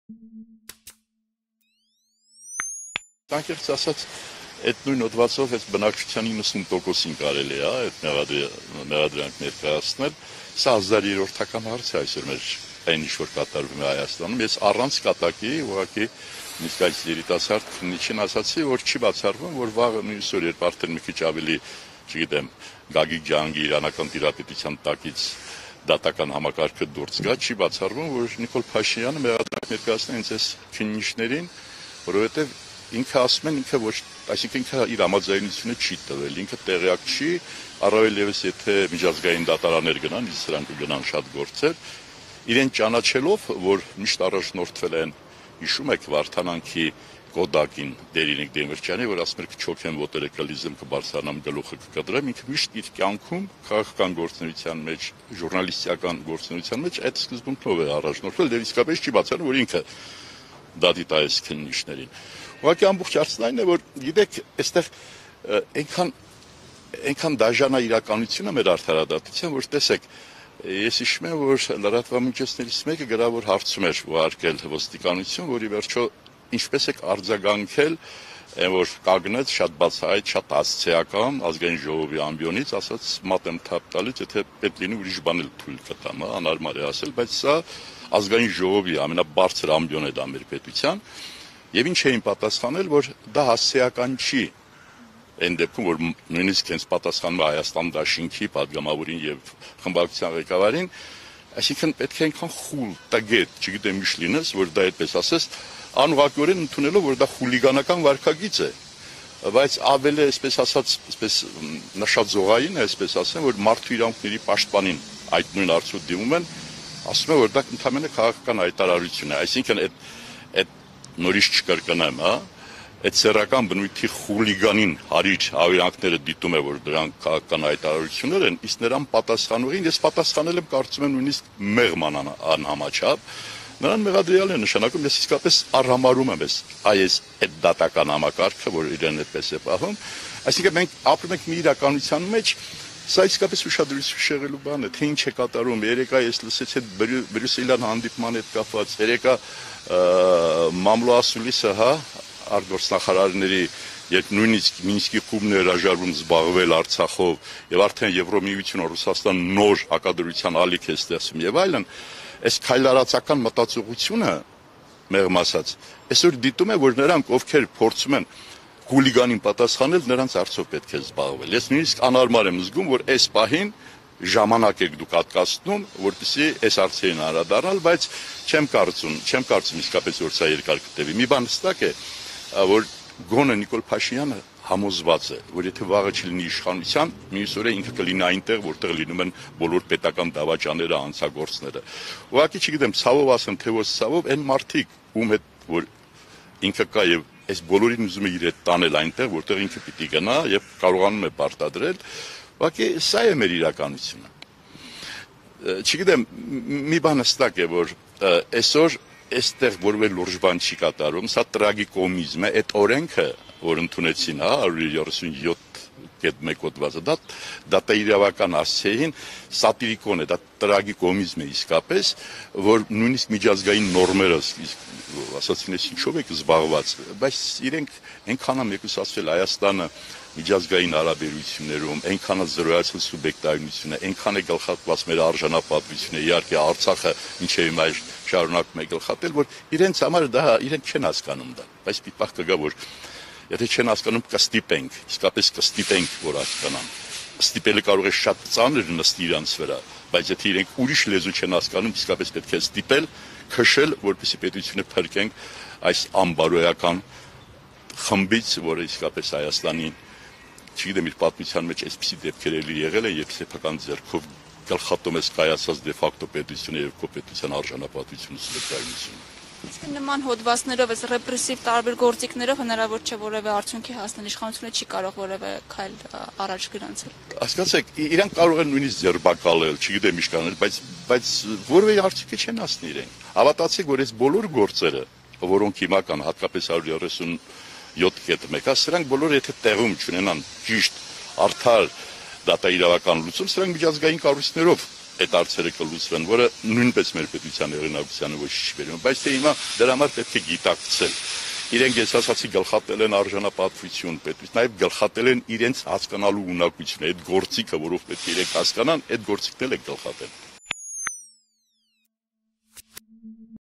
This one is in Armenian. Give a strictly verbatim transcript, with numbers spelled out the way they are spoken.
Անկեղծ ասած, այդ նույն հոդվածով այդ բնակչության իննսուն տոկոսին կարելի է այդ մեղադրանք ներկայացնել, սա հազար երրորդական հարց է այսօր մեր այն ինչ որ կատարվում է Հայաստանում, ես առանց կատակի ուղղակի նույնիսկ այս երիտասարդ քննիչին ասացի, որ չի բացառվում, որ վաղը մյուս օր երբ արդեն մի քիչ ավելի, չգիտեմ, Գագիկ Ջհանգի իրանական տիրապետության տակից դատական համակարգը դուրս գա, չի բացառվում, որ Նիկոլ Փաշինյանը մեղադրանք ներկայացնի հենց այս քննիչներին, որովհետև ինքը ասում են ինքը ոչ, այսինքն ինքը իր համաձայնությունը չի տվել, ինքը տեղյակ չի, առավել ևս եթե միջազգային դատարաններ գնան, իսկ սրանք գնան շատ գործեր, իրեն ճանաչելով, որ միշտ առաջնորդվել են, հիշում եք Վարդանանքի Կոդակին Դերինիկ Դեմիրճյանի, որ ասում էր կչոքեմ ոտելեկալիզմ կբարձրանամ գլուխը կկտրեմ, ինքը միշտ իր կյանքում քաղաքական գործունեության մեջ, ժուրնալիստական գործունեության մեջ այդ սկզբունքով է առաջնորդվել, դեռ իսկապես չի բացառում, որ ինքը դատի տայես քննիչներին։ Ուղղակի ամբողջ հարցն այն է, որ գիտեք, այստեղ այնքան այնքան դաժան է իրականությունը մեր արդարադատության, որ տեսեք, ես հիշում եմ, որ լրատվամիջոցներից մեկը գրավոր հարցում էր ուղարկել ոստիկանություն, որի վերջո ինչպես եք արձագանքել, որ կանգնեց շատ բացահայտ, շատ հասցեական ազգային ժողովի ամբիոնից, ասաց մատ եմ թափ տալիս, եթե պետք լինի ուրիշ բան էլ թույլ կտամ, անհարմար է ասել, բայց սա ազգային ժողովի ամենաբարձր ամբիոն է դա մեր պետության, եւ ինչ էին պատասխանել, որ դա հասցեական չի, այն դեպքում, որ նույնիսկ հենց պատասխանում է Հայաստան դաշինքի падգամավորին եւ խմբակցության ղեկավարին, այսինքն պետք է այնքան խուլ, տագետ, չգիտեմ ինչ լինես, որ դա այդպես ասես, անուղղակիորեն ընդունելով, որ դա խուլիգանական վարքագիծ է, բայց ավելի այսպես ասած, այսպես նշաձողային է, այսպես ասեմ, որ մարդու իրավունքների պաշտպանին այդ նույն հարցով դիմում են, ասում են, որ դա ընդհանրապես քաղաքական հայտարարություն է, այսինքն այդ այդ նորից չկրկնեմ, հա, այդ սեռական բնույթի խուլիգանին հարիր հավիրանքները դիտում է, որ դրանք քաղաքական հայտարարություններ են, իսկ նրան պատասխանողին ես պատասխանել եմ, կարծում եմ նույնիսկ մեղմ անհամաչափ, նրան մեղադրյալ է նշանակում, ես իսկապես արհամարում եմ այս այդ դատական համակարգը, որ իրեն այդպես է պահում, այսինքն մենք ապրում ենք մի իրականության մեջ, սա իսկապես ուշադրություն շեղելու բան է, թե ինչ է կատարում, երեկա ես լսեցի այդ Բրյուսելյան հանդիպման հետ կապված, երեկա Մամլո Ասուլիսը, հա, արտգործնախարարների, երբ նույնիսկ Մինսկի խումբն էր հրաժարվում զբաղվել Արցախով եւ արդեն Եվրոմիությունը Ռուսաստան նոր հակադրության ալիք է ստեղծում եւ այլն, այս քայլարացական մտածողությունը մեղմ ասած, այսօր դիտում է, որ նրանք ովքեր փորձում են հուլիգանին պատասխանել, նրանց արդյոք պետք է զբաղվել։ Ես նույնիսկ անհարմար եմ զգում, որ այս պահին ժամանակ եք դուք հատկացնում, որպեսզի այս հարցերին անդրադառնալ, բայց չեմ կարծում, չեմ կարծում իսկապես որ սա երկար կտևի։ Մի բան հստակ է, որ գոնե Նիկոլ Փաշինյանը համոզված է, որ եթե վաղը չլինի իշխանության, մյուս օրը ինքը կլինի այնտեղ, որտեղ լինում են բոլոր պետական դավաճանները, հանցագործները։ Ուղղակի չգիտեմ, ցավով ասեմ, թե ոչ ցավով, այն մարդիկ, ում հետ որ ինքը կա եւ այս բոլորին ուզում է իր հետ տանել այնտեղ, որտեղ ինքը պիտի գնա եւ կարողանում է պարտադրել, ուղղակի սա է մեր իրականությունը։ Չգիտեմ, մի բան հստակ է, որ այսօր այստեղ որևէ լուրջ բան չի կատարում, սա տրագիկոմիզմ է, այդ օրենքը, որ ընդունեցին, հա, հարյուր երեսունյոթ կետ մեկ հոդվածը, դա դատաիրավական ասցեին սատիրիկոն է, դա տրագիկոմիզմ է իսկապես, որ նույնիսկ միջազգային նորմերը, ասացին ես ինչով եք զբաղված, բայց իրենք այնքան եմ եկուսացվել Հայաստանը միջազգային հարաբերություններում, այնքան է զրոյացել սուբյեկտայնությունը, այնքան է գլխատված մեր արժանապատվությունը, իհարկե Արցախը ինչեւ հիմա շարունակում է գլխատել, որ իրենց համար դա իրենք չեն հասկանում դա, բայց պիտի կգա, որ եթե չեն հասկանում կստիպենք, իսկապես կստիպենք, որ հասկանան։ Ստիպելը կարող է շատ ծանր նստի իրանց վրա, բայց եթե իրենք ուրիշ լեզու չեն հասկանում, իսկապես պետք է ստիպել, քշել, որպեսզի պետությունը փրկենք այս անբարոյական խմբից, որը իսկապես Հայաստանի, չգիտեմ, իր պատմության մեջ այսպիսի դեպքեր էլի եղել են, երբ սեփական ձեռքով գլխատում ես կայացած դե ֆակտո պետությունը եւ քո պետության արժանապատվությունը սուբյեկտայնությունը։ Իսկ նման հոդվածներով, այս ռեպրեսիվ տարբեր գործիքներով հնարավոր չէ որևէ արդյունքի հասնել, իշխանությունը չի կարող որևէ քայլ առաջ գրանցել։ Հասկացեք, իրանք կարող են նույնիսկ ձերբակալել, չգիտեմ ինչ կանել, բայց բայց որևէ արդյունքի չեն հասնի իրենք։ Հավատացեք, որ այս բոլոր գործերը, որոնք հիմա կան, հատկապես հարյուր երեսունյոթ կետ մեկ, սրանք բոլորը եթե տեղում չունենան ճիշտ, արդար դատաիրավական լուծում, սրանք միջազգային կառույցներով այդ հարցերը կլուծվեն, որը նույնպես մեր պետության հեղինակությանը ոչ չի բերում, բայց թե հիմա դրա համար պետք է գիտակցել։ Իրենք ես ասացի գլխատել են արժանապատվություն, պետք նաև գլխատել են իրենց հասկանալու ունակությունը, այդ գործիքը, որով պետք է իրենք հասկանան, այդ գործիքն էլ է գլխատել։